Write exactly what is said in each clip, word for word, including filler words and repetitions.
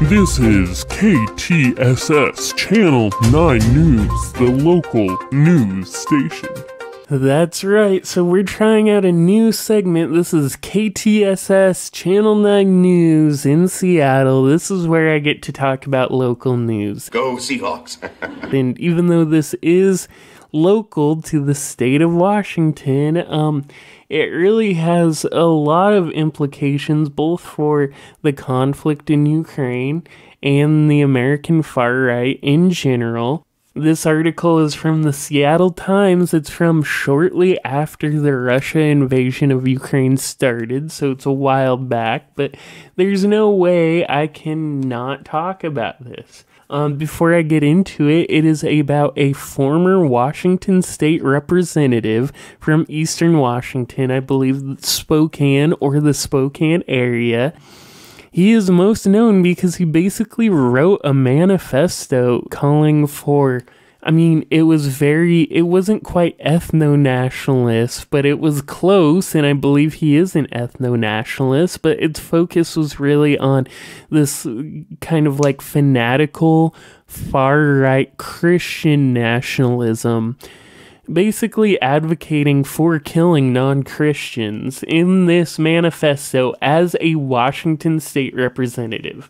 This is K T S S Channel nine News, the local news station. That's right, so we're trying out a new segment. This is K T S S Channel nine News in Seattle. This is where I get to talk about local news. Go Seahawks! And even though this is local to the state of Washington, um, it really has a lot of implications both for the conflict in Ukraine and the American far right in general. This article is from the Seattle Times. It's from shortly after the Russia invasion of Ukraine started, so it's a while back, but there's no way I can not talk about this. Um, before I get into it, it is about a former Washington state representative from Eastern Washington, I believe Spokane or the Spokane area. He is most known because he basically wrote a manifesto calling for, I mean, it was very, it wasn't quite ethno-nationalist, but it was close, and I believe he is an ethno-nationalist, but its focus was really on this kind of like fanatical, far-right Christian nationalism, basically advocating for killing non-Christians in this manifesto as a Washington state representative.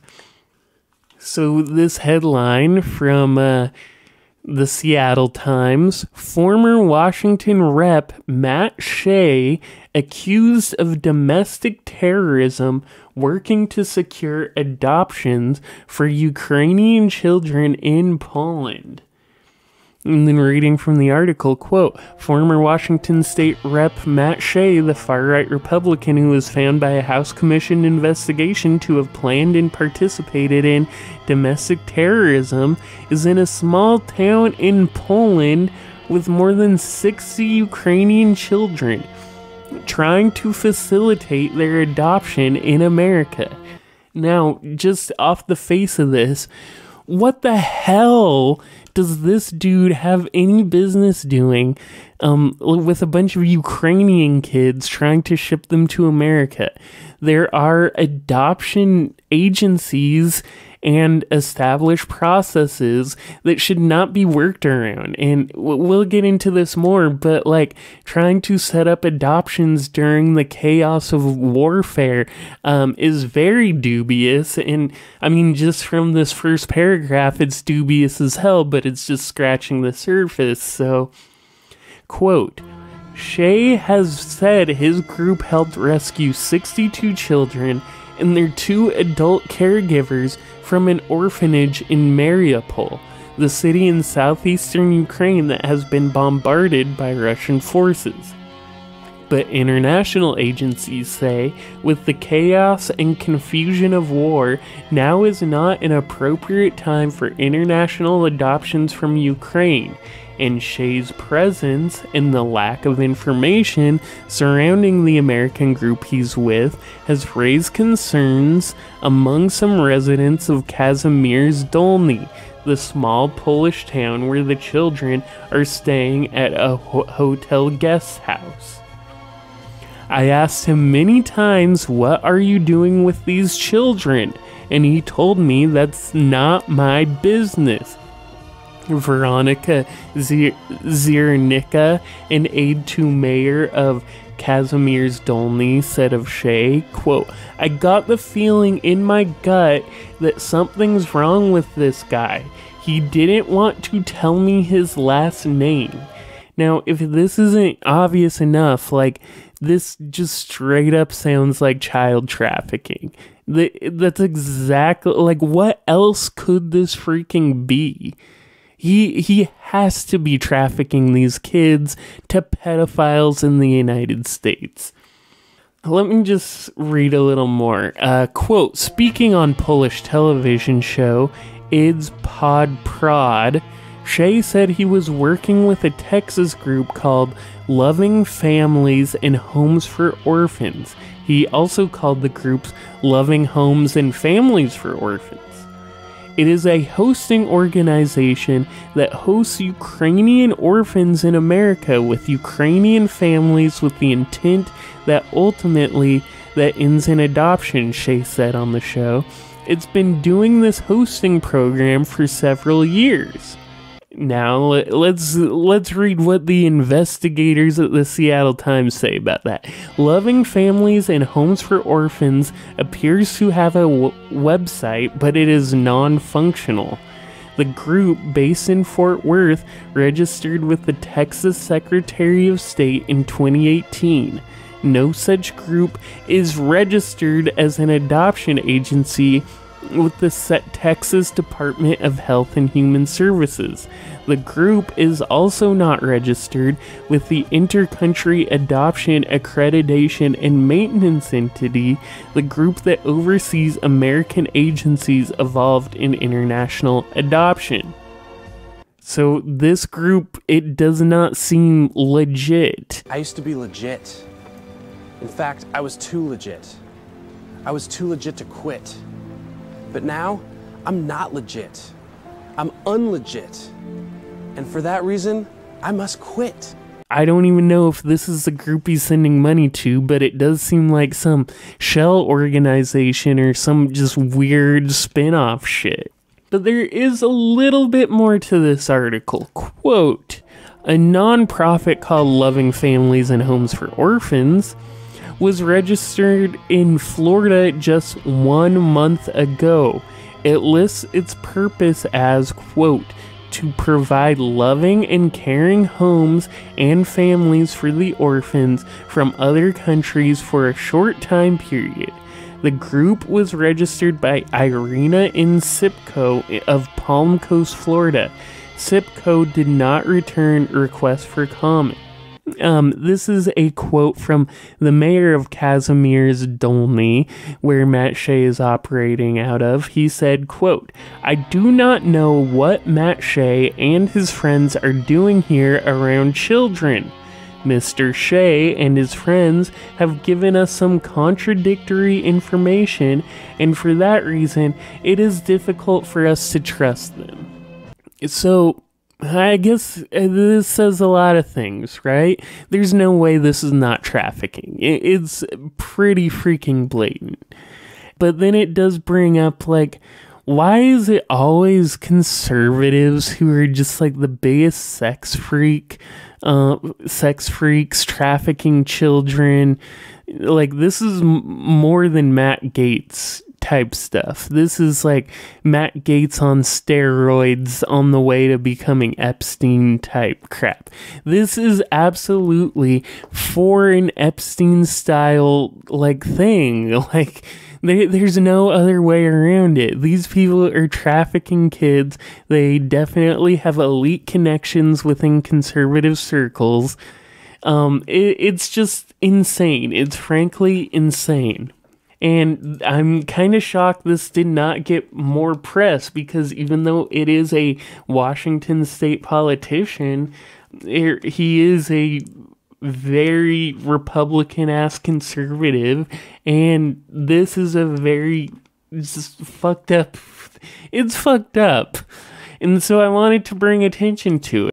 So this headline from uh, the Seattle Times: former Washington rep Matt Shea accused of domestic terrorism working to secure adoptions for Ukrainian children in Poland. And then reading from the article, quote, former Washington state rep Matt Shea, the far-right Republican who was found by a House Commission investigation to have planned and participated in domestic terrorism, is in a small town in Poland with more than sixty Ukrainian children, trying to facilitate their adoption in America. Now, just off the face of this, what the hell does this dude have any business doing um, with a bunch of Ukrainian kids trying to ship them to America? There are adoption agencies and established processes that should not be worked around. And we'll get into this more, but like trying to set up adoptions during the chaos of warfare um, is very dubious. And I mean, just from this first paragraph, it's dubious as hell, but it's just scratching the surface. So, quote, Shea has said his group helped rescue sixty-two children and their two adult caregivers from an orphanage in Mariupol, the city in southeastern Ukraine that has been bombarded by Russian forces. But international agencies say, with the chaos and confusion of war, now is not an appropriate time for international adoptions from Ukraine, and Shea's presence and the lack of information surrounding the American group he's with has raised concerns among some residents of Kazimierz Dolny, the small Polish town where the children are staying at a ho- hotel guest house. I asked him many times, what are you doing with these children? And he told me that's not my business. Veronica Ziernicka, an aide to mayor of Kazimierz Dolny, said of Shea, quote, I got the feeling in my gut that something's wrong with this guy. He didn't want to tell me his last name. Now, if this isn't obvious enough, like, this just straight up sounds like child trafficking. That's exactly, like, what else could this freaking be? He he has to be trafficking these kids to pedophiles in the United States. Let me just read a little more. Uh, quote, speaking on Polish television show Id's Pod Prod, Shea said he was working with a Texas group called Loving Families and Homes for Orphans. He also called the groups Loving Homes and Families for Orphans. It is a hosting organization that hosts Ukrainian orphans in America with Ukrainian families with the intent that ultimately that ends in adoption, Shea said on the show. It's been doing this hosting program for several years. Now, let's let's read what the investigators at the Seattle Times say about that. Loving Families and Homes for Orphans appears to have a w- website, but it is non-functional. The group, based in Fort Worth, registered with the Texas Secretary of State in twenty eighteen. No such group is registered as an adoption agency with the Texas Department of Health and Human Services. The group is also not registered with the Intercountry Adoption Accreditation and Maintenance Entity, the group that oversees American agencies involved in international adoption. So this group, it does not seem legit. I used to be legit. In fact, I was too legit. I was too legit to quit. But now, I'm not legit. I'm unlegit. And for that reason, I must quit. I don't even know if this is the group he's sending money to, but it does seem like some shell organization or some just weird spin-off shit. But there is a little bit more to this article. Quote, a nonprofit called Loving Families and Homes for Orphans was registered in Florida just one month ago. It lists its purpose as, quote, to provide loving and caring homes and families for the orphans from other countries for a short time period. The group was registered by Irina in Sipco of Palm Coast, Florida. Sipco did not return requests for comment. Um, this is a quote from the mayor of Casimir's Dolney, where Matt Shea is operating out of. He said, quote, I do not know what Matt Shea and his friends are doing here around children. Mister Shea and his friends have given us some contradictory information, and for that reason, it is difficult for us to trust them. So, I guess this says a lot of things, right? There's no way this is not trafficking. It's pretty freaking blatant. But then it does bring up, like, why is it always conservatives who are just, like, the biggest sex freak, uh, sex freaks, trafficking children? Like, this is m- more than Matt Gaetz type stuff. This is like Matt Gaetz on steroids on the way to becoming Epstein type crap. This is absolutely foreign Epstein style like thing. Like there, there's no other way around it. These people are trafficking kids. They definitely have elite connections within conservative circles. Um, it, it's just insane. It's frankly insane. And I'm kind of shocked this did not get more press, because even though it is a Washington state politician, it, he is a very Republican-ass conservative, and this is a very just fucked up, it's fucked up. And so I wanted to bring attention to it.